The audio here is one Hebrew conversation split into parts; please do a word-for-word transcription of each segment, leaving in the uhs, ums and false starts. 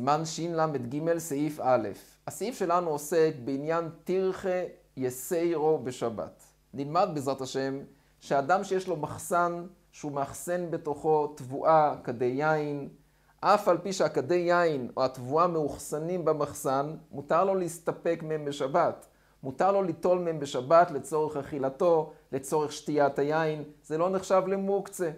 סימן של"ג סעיף א'. הסעיף שלנו עוסק בעניין תרחה יסיירו בשבת. נלמד בעזרת השם שאדם שיש לו מחסן שהוא מאחסן בתוכו תבואה, כדי יין, אף על פי שהכדי יין או התבואה מאוחסנים במחסן, מותר לו להסתפק מהם בשבת. מותר לו ליטול מהם בשבת לצורך אכילתו, לצורך שתיית היין. זה לא נחשב למוקצה.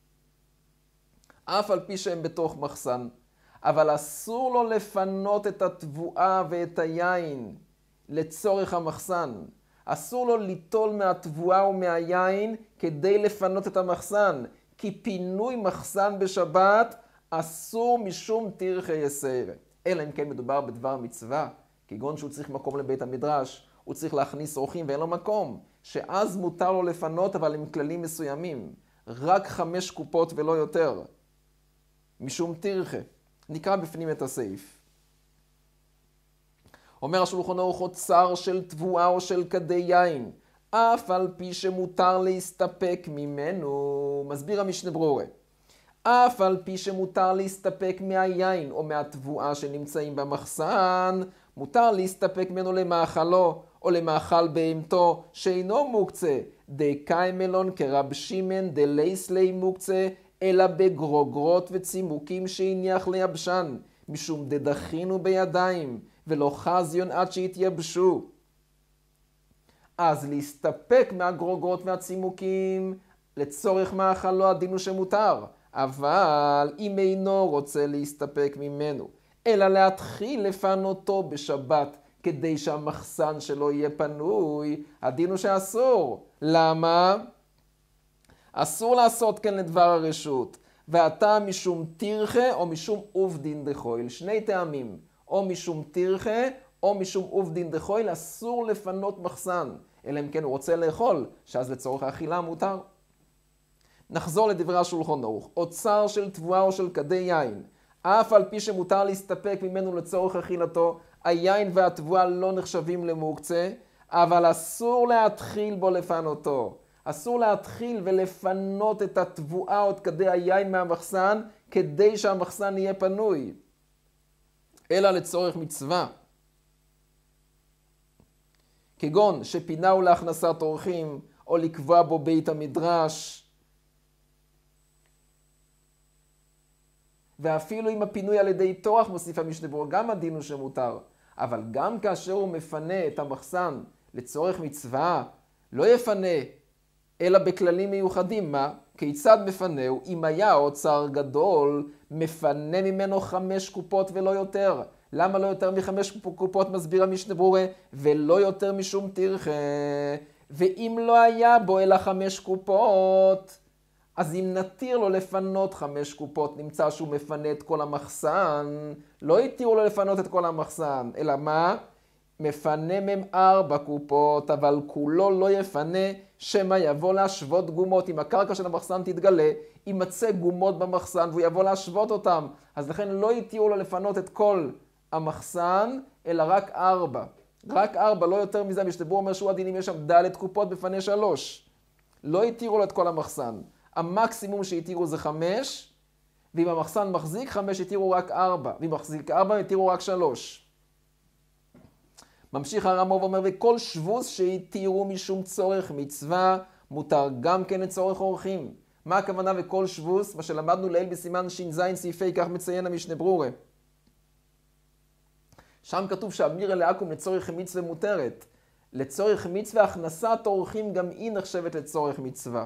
אף על פי שהם בתוך מחסן. אבל אסור לו לפנות את התבואה ואת היין לצורך המחסן. אסור לו ליטול מהתבואה ומהיין כדי לפנות את המחסן. כי פינוי מחסן בשבת אסור משום תרחה יסיירה. אלא אם כן מדובר בדבר מצווה, כגון שהוא צריך מקום לבית המדרש, הוא צריך להכניס אורחים ואין לו מקום, שאז מותר לו לפנות אבל עם כללים מסוימים. רק חמש קופות ולא יותר. משום תרחה. נקרא בפנים את הסעיף. אומר השולחן ערוך אוצר של תבואה או של כדי יין, אף על פי שמותר להסתפק ממנו, מסביר המשנה ברורה. אף על פי שמותר להסתפק מהיין או מהתבואה שנמצאים במחסן, מותר להסתפק ממנו למאכלו או למאכל בהמתו שאינו מוקצה, דקאי מלון כרב שימן דלייסלי מוקצה, אלא בגרוגרות וצימוקים שהניח ליבשן, משום דדחינו בידיים, ולא חזיון עד שהתייבשו. אז להסתפק מהגרוגרות והצימוקים, לצורך מאכלו הדין הוא שמותר, אבל אם אינו רוצה להסתפק ממנו, אלא להתחיל לפנותו בשבת, כדי שהמחסן שלו יהיה פנוי, הדין הוא שאסור. למה? אסור לעשות כן לדבר הרשות, ואתה משום תרחה או משום עובדין דחויל. שני טעמים, או משום תרחה או משום עובדין דחויל, אסור לפנות מחסן, אלא אם כן הוא רוצה לאכול, שאז לצורך האכילה מותר. נחזור לדברי השולחן ערוך. אוצר של תבואה או של כדי יין, אף על פי שמותר להסתפק ממנו לצורך אכילתו, היין והתבואה לא נחשבים למוקצה, אבל אסור להתחיל בו לפנותו. אסור להתחיל ולפנות את התבואה או את כדי היין מהמחסן, כדי שהמחסן יהיה פנוי, אלא לצורך מצווה. כגון שפינהו להכנסת אורחים, או לקבוע בו בית המדרש. ואפילו אם הפינוי על ידי תורח, מוסיף המשנה ברורה, גם הדין הוא שמותר. אבל גם כאשר הוא מפנה את המחסן לצורך מצווה, לא יפנה אלא בכללים מיוחדים. מה? כיצד מפנהו? אם היה אוצר גדול, מפנה ממנו חמש קופות ולא יותר. למה לא יותר מחמש קופות? מסביר המשנה ברורה, ולא יותר משום תרחה. ואם לא היה בו אלא חמש קופות, אז אם נתיר לו לפנות חמש קופות, נמצא שהוא מפנה את כל המחסן, לא יתירו לו לפנות את כל המחסן, אלא מה? מפנה מהם ארבע קופות, אבל כולו לא יפנה, שמא יבוא להשוות גומות. אם הקרקע של המחסן תתגלה, יימצא גומות במחסן והוא יבוא להשוות אותם. אז לכן לא יתירו לו לפנות את כל המחסן, אלא רק ארבע. רק ארבע, לא יותר מזה. המשנה ברורה אומר שהוא הדין אם יש שם ד' קופות בפני שלוש. לא יתירו לו את כל המחסן. המקסימום שיתירו זה חמש, ואם המחסן מחזיק חמש יתירו רק ארבע, ואם מחזיק ארבע יתירו רק שלוש. ממשיך הרמב"ם ואומר, וכל שבוס שיתירו משום צורך מצווה, מותר גם כן לצורך אורחים. מה הכוונה וכל שבוס? מה שלמדנו לעיל בסימן ש"ז סעיפי, כך מציין המשנה ברורה. שם כתוב שהמירה לעכו"ם לצורך מצווה מותרת. לצורך מצווה הכנסת אורחים גם היא נחשבת לצורך מצווה.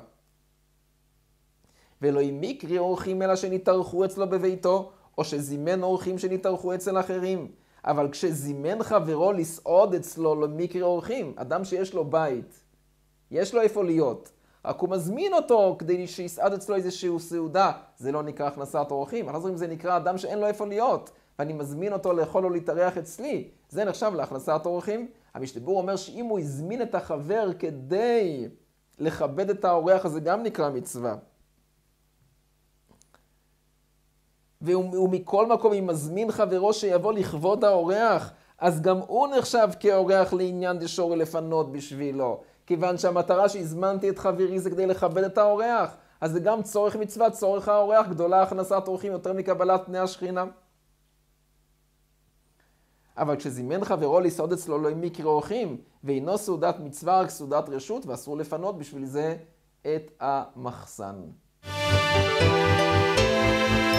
ולא אם מקרי אורחים אלא שנתארחו אצלו בביתו, או שזימן אורחים שנתארחו אצל אחרים. אבל כשזימן חברו לסעוד אצלו למקרי אורחים, אדם שיש לו בית, יש לו איפה להיות, רק הוא מזמין אותו כדי שיסעד אצלו איזשהו סעודה, זה לא נקרא הכנסת אורחים. אנחנו אומרים זה נקרא אדם שאין לו איפה להיות, ואני מזמין אותו לאכול או להתארח אצלי, זה נחשב להכנסת אורחים. המשנה ברורה אומר שאם הוא הזמין את החבר כדי לכבד את האורח, אז זה גם נקרא מצווה. ומכל מקום אם מזמין חברו שיבוא לכבוד האורח, אז גם הוא נחשב כאורח לעניין דשורי לפנות בשבילו. כיוון שהמטרה שהזמנתי את חברי זה כדי לכבד את האורח, אז זה גם צורך מצווה, צורך האורח, גדולה הכנסת אורחים יותר מקבלת פני השכינה. אבל כשזימן חברו לסעוד אצלו לא מקרה אורחים, ואינו סעודת מצווה רק סעודת רשות, ואסור לפנות בשביל זה את המחסן.